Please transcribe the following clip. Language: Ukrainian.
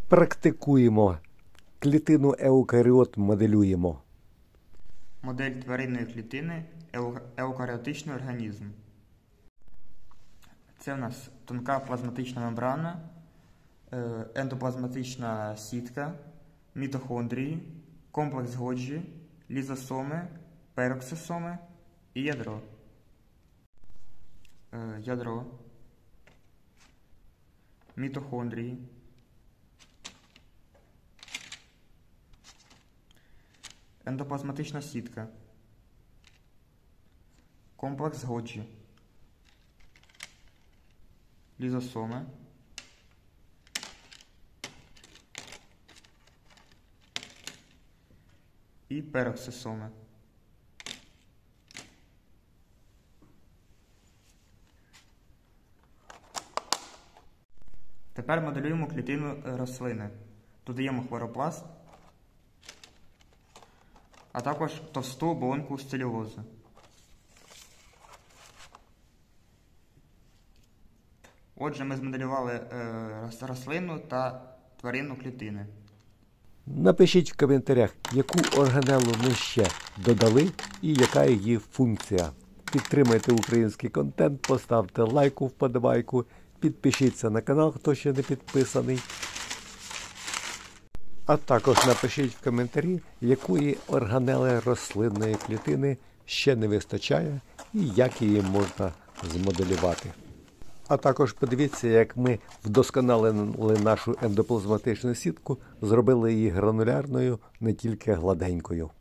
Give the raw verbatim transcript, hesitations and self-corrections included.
Практикуємо. Клітину еукаріот моделюємо. Модель тваринної клітини еу- еукаріотичний організм. Це у нас тонка плазматична мембрана, е, ендоплазматична сітка, мітохондрії, комплекс Годжі, лізосоми, пероксисоми і ядро. Е, Ядро, мітохондрії, ендоплазматична сітка, комплекс Годжі, лізосоми, і пероксисоми. Тепер моделюємо клітину рослини. Додаємо хлоропласт, а також товсту оболонку з целюлози. Отже, ми змоделювали е, рослину та тваринну клітини. Напишіть в коментарях, яку органелу ми ще додали і яка її функція. Підтримайте український контент, поставте лайку, вподобайку, підпишіться на канал, хто ще не підписаний. А також напишіть в коментарі, якої органели рослинної клітини ще не вистачає і як її можна змоделювати. А також подивіться, як ми вдосконалили нашу ендоплазматичну сітку, зробили її гранулярною, не тільки гладенькою.